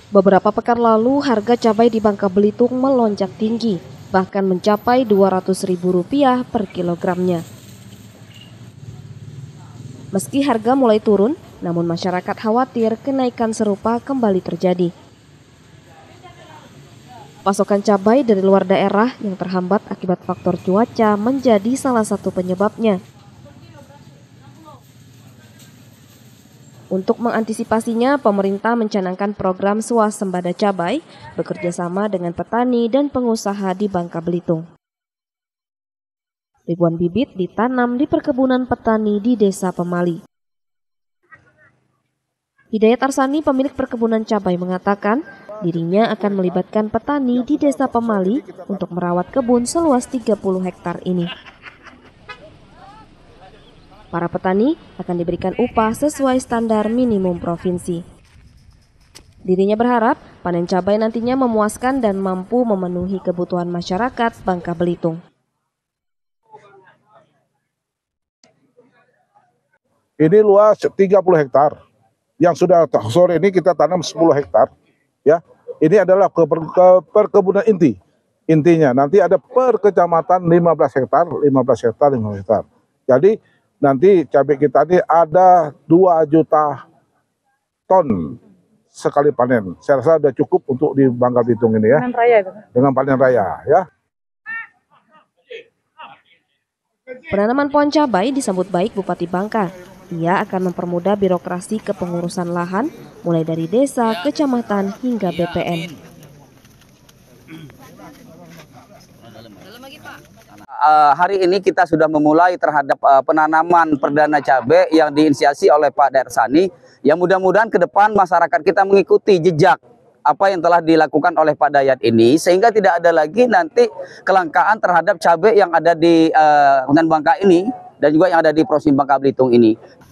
Beberapa pekan lalu, harga cabai di Bangka Belitung melonjak tinggi, bahkan mencapai Rp200.000 per kilogramnya. Meski harga mulai turun, namun masyarakat khawatir kenaikan serupa kembali terjadi. Pasokan cabai dari luar daerah yang terhambat akibat faktor cuaca menjadi salah satu penyebabnya. Untuk mengantisipasinya, pemerintah mencanangkan program swasembada cabai bekerjasama dengan petani dan pengusaha di Bangka Belitung. Ribuan bibit ditanam di perkebunan petani di Desa Pemali. Hidayat Arsani, pemilik perkebunan cabai, mengatakan dirinya akan melibatkan petani di Desa Pemali untuk merawat kebun seluas 30 hektar ini. Para petani akan diberikan upah sesuai standar minimum provinsi. Dirinya berharap panen cabai nantinya memuaskan dan mampu memenuhi kebutuhan masyarakat Bangka Belitung. Ini luas 30 hektar. Yang sudah sore ini kita tanam 10 hektar. Ya, ini adalah perkebunan inti. Intinya nanti ada per kecamatan 15 hektar, 15 hektar, 15 hektar. Jadi nanti cabai kita ini ada 2 juta ton sekali panen. Saya rasa sudah cukup untuk di Bangka Belitung ini ya. Panen raya itu. Dengan panen raya ya. Penanaman pohon cabai disambut baik Bupati Bangka. Ia akan mempermudah birokrasi kepengurusan lahan mulai dari desa, kecamatan hingga BPN. Hari ini kita sudah memulai terhadap penanaman perdana cabai yang diinisiasi oleh Pak Darsani. Yang mudah-mudahan ke depan masyarakat kita mengikuti jejak apa yang telah dilakukan oleh Pak Dayat ini, sehingga tidak ada lagi nanti kelangkaan terhadap cabai yang ada di Kabupaten Bangka ini dan juga yang ada di Provinsi Bangka Belitung ini.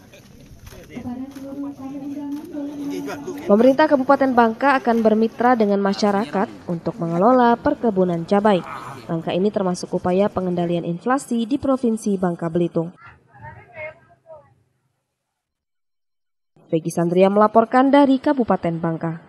Pemerintah Kabupaten Bangka akan bermitra dengan masyarakat untuk mengelola perkebunan cabai. Langkah ini termasuk upaya pengendalian inflasi di Provinsi Bangka Belitung. Peggy Sandria melaporkan dari Kabupaten Bangka.